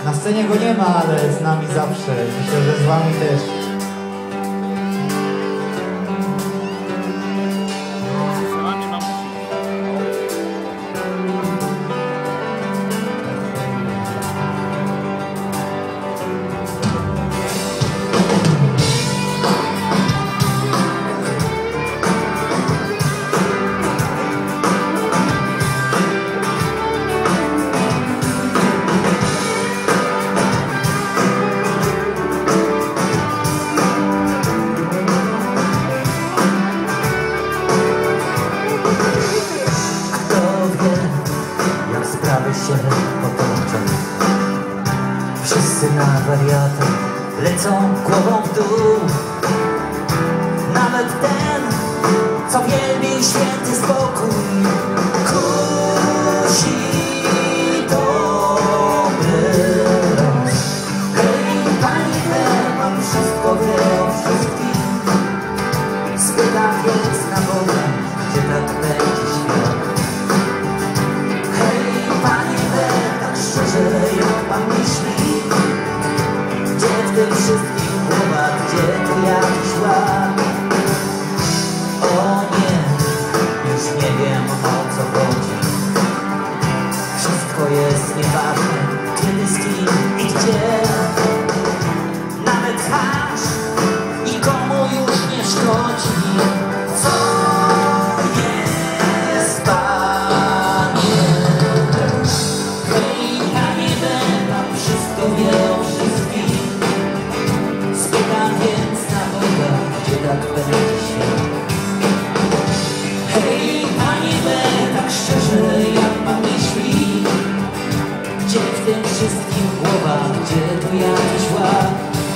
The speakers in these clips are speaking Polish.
Na scenie go nie ma, ale z nami zawsze. Myślę, że z wami też. Się potoczą. Wszyscy na wariata lecą głową w dół. Nawet ten, co wielbił święty spokój, kusi dobry los. Hej, pani wie, pan wszystko wie o wszystkim. Spytam więc na Boga, gdzie tak będzie świat. Jak pan myśli, gdzie w tym wszystkim głowa, gdzie tu jakiś ład? O nie, już nie wiem o co chodzi. Wszystko jest nieważne, kiedy, z kim i gdzie. Nawet hasz nikomu już nie szkodzi. Co jest panie? Wszystko wie o wszystkim. Spytam więc na Boga, gdzie tak będzie świat. Hej, Panie we, tak szczerze, jak pan myśli, gdzie w tym wszystkim głowa, gdzie tu jakiś ład?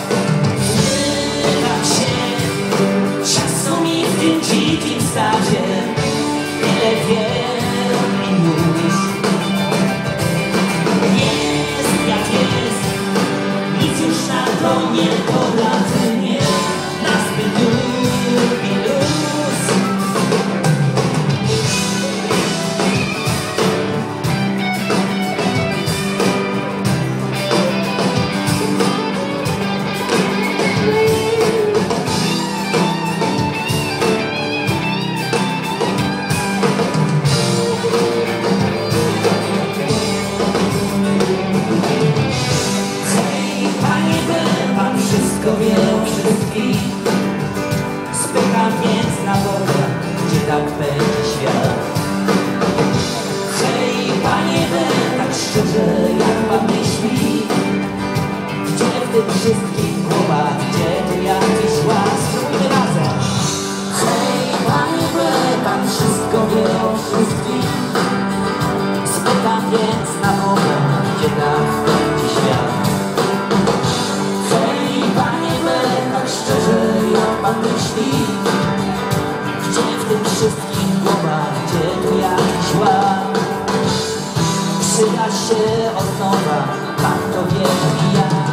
Pytam się, czasu mi w tym dzikim stadzie, ile wiem i mówisz. To nie poradzę, nie, na zbyt długi luz. Wszystko wie o wszystkim. Spytam więc na Boga, gdzie tak będzie świat. Hej, Panie we, tak szczerze, jak pan myśli, gdzie w tym wszystkim głowa, gdzie tu jakiś ład? Spróbujmy razem. Hej, Panie we, pan wszystko wie o wszystkim. Spytam więc na Boga, gdzie tak będzie świat. Pan myśli, gdzie w tym wszystkim głowa, gdzie tu jakiś ład? Przyda się od nowa, pan to wie i ja.